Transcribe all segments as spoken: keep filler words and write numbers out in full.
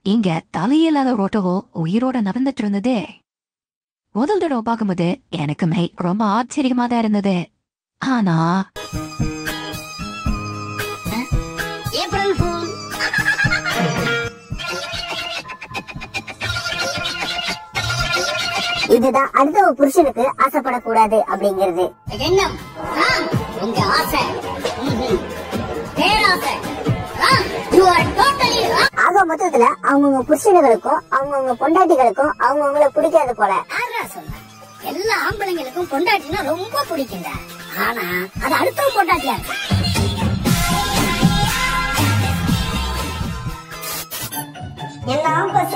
இங்க தலையில்லாத ரோட்டோ உயிரோட நடந்துட்டு இருந்ததே. முதல் தடவை பார்க்கும்போது எனக்குமே ரொம்ப ஆச்சரியமா தான் இருந்தது. ஆனா ஏப்ரல் ஃபூல் இதுதான் அடுத்த புருஷனுக்கு ஆசைப்படக்கூடாது அப்படிங்கிறது எண்ணம். உங்க ஆசை பேராசை. ஆக மொத்தத்துல அவங்கவுங்க புருஷனுங்களுக்கும் அவங்கவுங்க பொண்டாட்டிகளுக்கும் அவங்கவுங்கள பிடிக்காது போல. எல்லா ஆம்பளைங்களுக்கும் பொண்டாட்டினா ரொம்ப பிடிக்குங்க. ஆனா அது அடுத்த பொண்டாட்டியா இருக்கு. எல்லாம் பசி.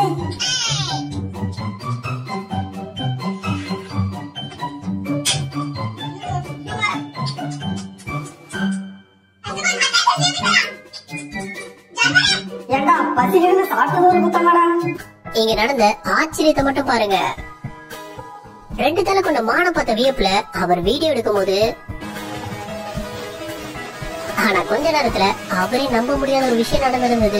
இங்க நடந்த ஆச்சரியத்தை மட்டும் பாருங்க. ரெண்டு தலை கொண்ட மான பார்த்த வியப்புல அவர் வீடியோ எடுக்கும் போது, ஆனா கொஞ்ச நேரத்துல அவரே நம்ப முடியாத ஒரு விஷயம் நடந்திருந்தது.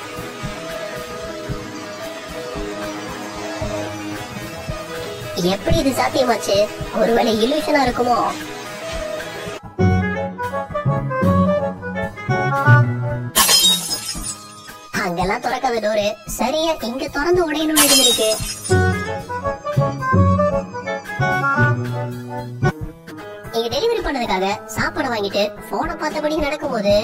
எப்படி இது சாத்தியமாச்சு? ஒருவேளை இல்யூஷனா இருக்குமோ? அங்கெல்லாம் திறக்காத டோரு சரியா இங்க திறந்து உடையணும் இருந்திருக்கு. இங்க டெலிவரி பண்ணதுக்காக சாப்பாடு வாங்கிட்டு போனை பார்த்தபடி நடக்கும் போது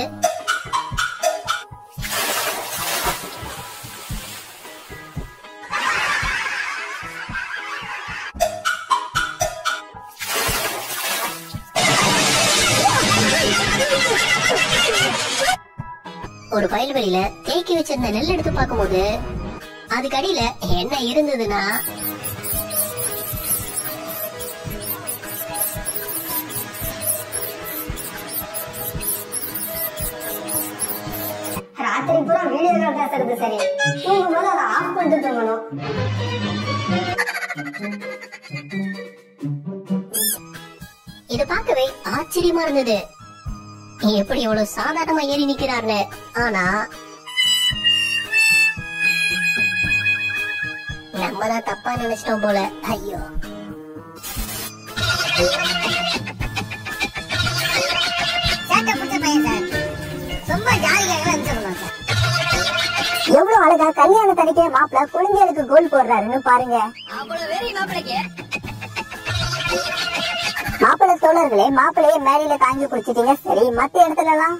ஒரு பயில் வெளியில தேக்கி வச்சிருந்த நெல் எடுத்து பார்க்கும் போது அதுக்கு அடியில என்ன இருந்ததுன்னா, ராத்திரி பூரா வீடியோல பேசுறது சரி, தூங்கும் போது அதை ஆஃப் பண்ணிட்டு தூங்கணும். இத பார்க்கவே ஆச்சரியமா இருந்தது. எப்படி எவ்வளவு சாதாரணமா ஏறி நிக்கிறாருன்னு. ஆனா நம்மதான் தப்பா நினைச்சிட்டோம் போல. ஐயோ, எவ்வளவு அழகா கல்யாண தனிக்கே மாப்பிள்ள குழந்தைகளுக்கு கோல் போடுறாருன்னு பாருங்க. மாப்பிள்ளை தோழர்களே, மாப்பிள்ளையே மேலையில தாங்கி குடிச்சிட்டீங்க. சரி, மத்த இடத்துல எல்லாம்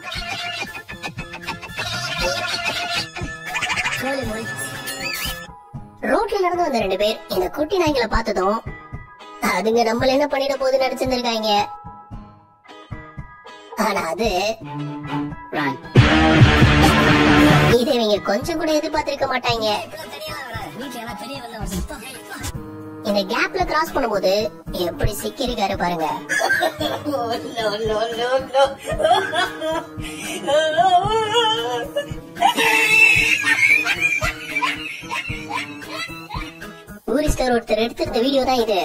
ரோட்ல நடந்து வந்த ரெண்டு பேர் இந்த குட்டி நாய்களை பார்த்ததும் அதுங்க நம்மள என்ன பண்ணிட போது நடிச்சிருந்திருக்காங்க. ஆனா அது இதை இவங்க கொஞ்சம் கூட எதிர்பார்த்திருக்க மாட்டாங்க. இந்த கேப்ல கிராஸ் பண்ணும்போது எப்படி சிக்கிருக்காரு பாருங்க. டூரிஸ்டர் ஒருத்தர் எடுத்திருந்த வீடியோ தான் இது.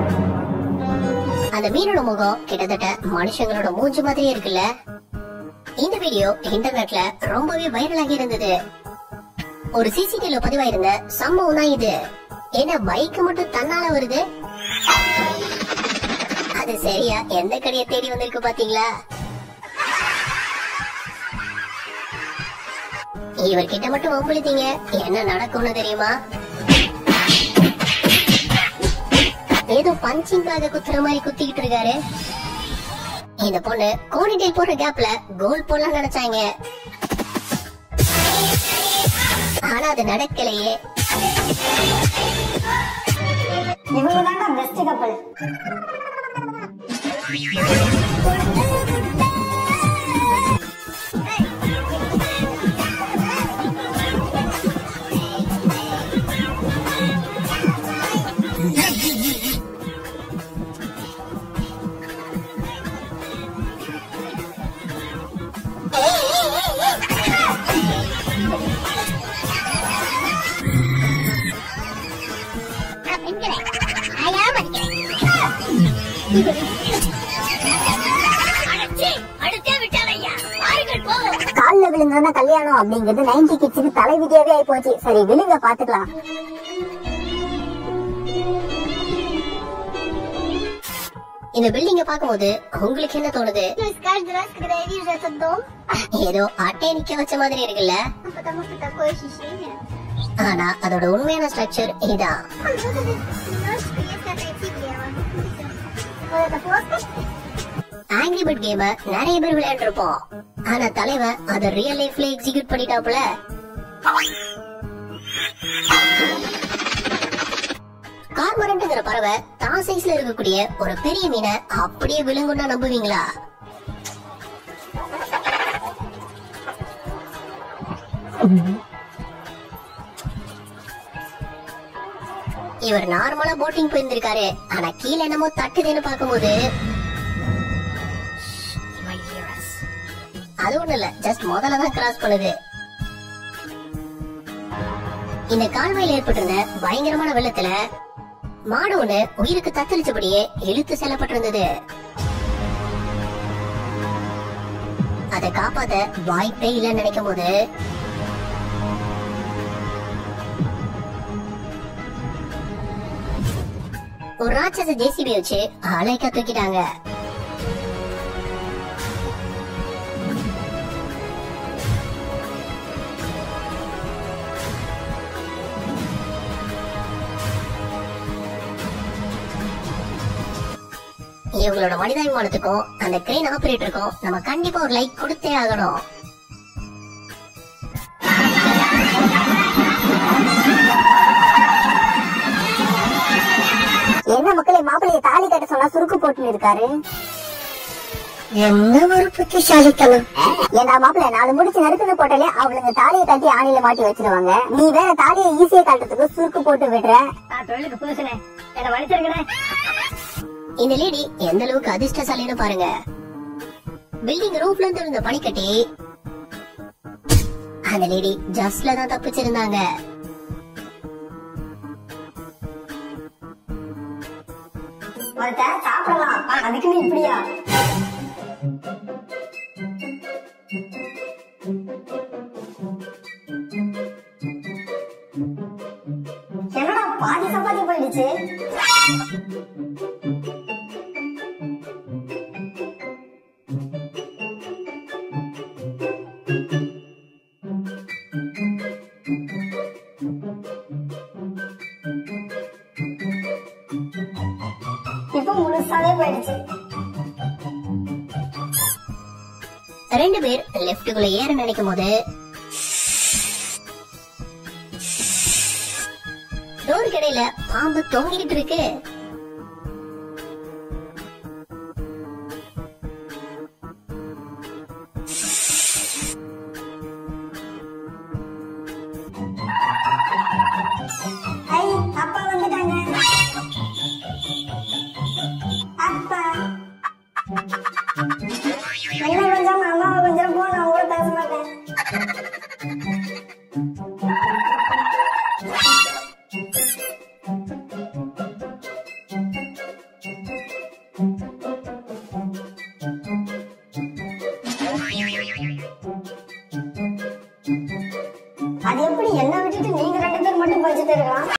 அந்த மீனோட முகம் கிட்டத்தட்ட மனுஷங்களோட மூஞ்சி மாதிரியே இருக்குல்ல. இந்த வீடியோ இன்டர்நெட்ல ரொம்பவே வைரல் ஆகி இருந்தது. ஒரு சிசிடிவில பதிவாயிருந்த சம்பவம் தான் இது. என்ன பைக் மட்டும் தன்னால வருது? அது சரியா எந்த கடையை தேடி வந்திருக்கு பாத்தீங்களா? இவர்கிட்ட மட்டும் வம்பிழுத்தீங்க, என்ன நடக்கும்னு தெரியுமா? ஏதோ பஞ்சிங்காக குத்துற மாதிரி குத்திக்கிட்டு இருக்காரு. இந்த பொண்ணு கோனிடெயில் போடுற கேப்ல கோல் போடலாம் நினைச்சாங்க. ஆனா அது நடக்கலையே. இவங்கதாங்க பெஸ்ட் கப்பல். கால்ல விழுந்த இருந்தா கல்யாணம் அப்படிங்கிறது நைன்டி கிட்ஸுக்கு தலைவிதியாவே ஆயி போச்சு. சரி விழுங்க பாத்துக்கலாம். இந்த பில்டிங்க பாக்கும்போது உங்களுக்கு என்ன தோணுது? ஏதோ அட்டை நிக்க வச்ச மாதிரி இருக்குல்ல. ஆனா அதோட உண்மையான ஸ்ட்ரக்சர் இதான். ஆங்கிரி பேர்ட் கேம நிறைய பேர் விளையாண்டு இருப்போம். ஆனா தலைவன் அத ரியல் லைஃப்ல எக்ஸிக்யூட் பண்ணிட்டாப்ல. கார்மரண்ட்ங்கிற பறவை தான் சைஸ்ல இருக்கக்கூடிய ஒரு பெரிய மீனை அப்படியே விழுங்குன்னா நம்புவீங்களா? இவர் நார்மலா போட்டிங் போயிருந்திருக்காரு. ஆனா கீழே என்னமோ தட்டுதுன்னு பாக்கும்போது அது ஒண்ணு இல்ல, ஜஸ்ட் முதல்ல தான் கிராஸ் பண்ணுது. இந்த கால்வாயில் ஏற்பட்டிருந்த பயங்கரமான வெள்ளத்துல மாடு ஒண்ணு உயிருக்கு தத்தளிச்சபடியே இழுத்து செல்லப்பட்டிருந்தது. அதை காப்பாத்த வாய்ப்பே இல்லைன்னு நினைக்கும் போது ஒரு ராட்சச ஜேசிபி வச்சு அலைக்க தூக்கிட்டாங்க. இவங்களோட மனிதாபிமானத்துக்கும் அந்த கிரெயின் ஆபரேட்டருக்கும் நம்ம கண்டிப்பா ஒரு லைக் கொடுத்தே ஆகணும். என்ன மக்களே, மாப்பிள்ளைய தாலி கட்ட சொன்னா சுருக்கு போட்டு இருக்காரு. என்ன ஒரு புத்திசாலித்தனம். ஏன்னா மாப்பிள்ள நாலு முடிச்சு நறுக்குன்னு போட்டாலே அவளுங்க தாலியை கட்டி ஆணியில மாட்டி வச்சிருவாங்க. நீ வேற தாலியை ஈஸியா கட்டுறதுக்கு சுருக்கு போட்டு விடுற. தொழிலுக்கு புதுசுனே என்ன வலிச்சிருக்கனே. இந்த லேடி எந்த அளவுக்கு அதிர்ஷ்டசாலின்னு பாருங்க. பில்டிங் ரூஃப்ல இருந்து இருந்த பனிக்கட்டி அந்த லேடி ஜஸ்ட்ல தான் தப்பிச்சிருந்தாங்க. சாப்பிடலாம், அதுக்குன்னு இப்படியா? என்னடா பாதி சப்பாத்தி போயிடுச்சு. இப்ப முழுசாவே போயிடுச்சு. ரெண்டு பேர் லெப்டுக்குள்ள ஏற நினைக்கும் போது டோர் கடையில பாம்பு தொங்கிட்டு இருக்கு. அப்பா வந்துட்டாங்க. அப்பா